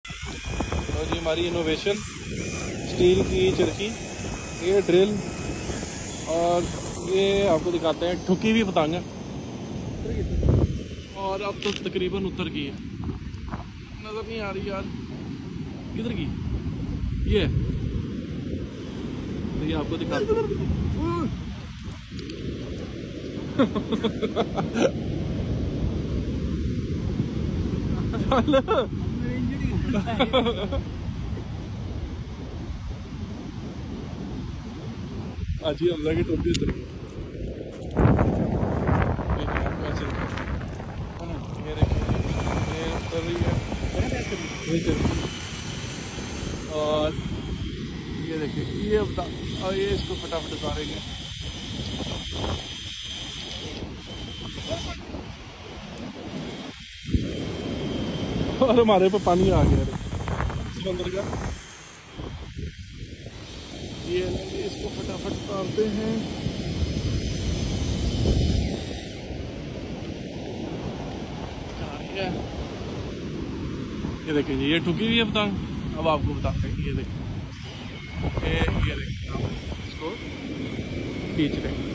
तो जी हमारी innovation steel की चरखी, ये ड्रिल, और ये आपको दिखाते हैं ठुकी हुई पतंग है। और अब तो तकरीबन उतर गई है, नज़र नहीं आ रही यार, किधर की ये, तो ये आपको दिखाते हैं। आज ही हमजा की टोपी उतर गई। ये देखिए, ये उतर रही है, और ये देखिए ये और ये इसको फटाफट उतारेंगे। और हमारे पे पानी आ गया समंदर का। ये इसको फटाफट उतारते हैं। ये देखिए जी, ये ठुकी हुई है पतंग। अब आपको बताते हैं, ये देखिए, ये देखिए, इसको खींच रहे हैं।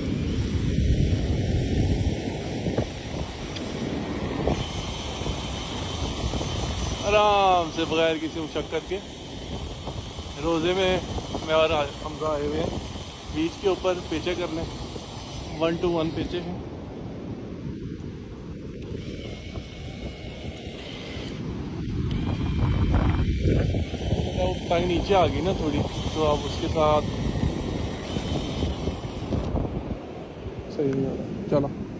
आराम से बगैर किसी मुशक्कत के। रोज़े में मैं और हमजा आए हुए हैं बीच के ऊपर पेचे करने, 1 to 1 पेचे हैं। वो पतंग नीचे आ गई ना थोड़ी, तो अब उसके साथ सही नहीं हो रहा। चलो।